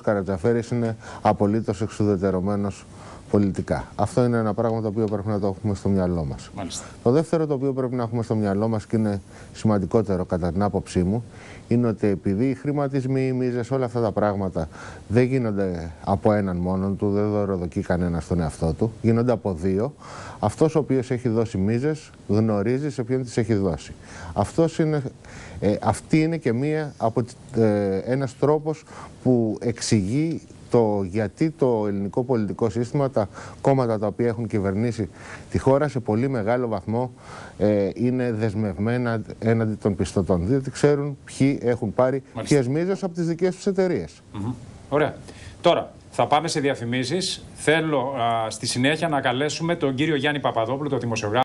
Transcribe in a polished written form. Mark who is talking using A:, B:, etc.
A: Καρατζαφέρης είναι απολύτως εξουδετερωμένος πολιτικά. Αυτό είναι ένα πράγμα το οποίο πρέπει να το έχουμε στο μυαλό μας.
B: Μάλιστα.
A: Το δεύτερο το οποίο πρέπει να έχουμε στο μυαλό μας και είναι σημαντικότερο κατά την άποψή μου, είναι ότι επειδή οι χρηματισμοί, οι μίζες, όλα αυτά τα πράγματα δεν γίνονται από έναν μόνον του, δεν δωροδοκεί κανένα στον εαυτό του, γίνονται από δύο. Αυτός ο οποίος έχει δώσει μίζες γνωρίζει σε ποιον τις έχει δώσει. Αυτή είναι και ένας τρόπος που εξηγεί το γιατί το ελληνικό πολιτικό σύστημα, τα κόμματα τα οποία έχουν κυβερνήσει τη χώρα σε πολύ μεγάλο βαθμό είναι δεσμευμένα έναντι των πιστωτών. Διότι ξέρουν ποιοι έχουν πάρει ποιες μίζες από τις δικές τους εταιρείες.
B: Ωραία. Τώρα θα πάμε σε διαφημίσεις. Θέλω στη συνέχεια να καλέσουμε τον κύριο Γιάννη Παπαδόπουλο, τον δημοσιογράφο.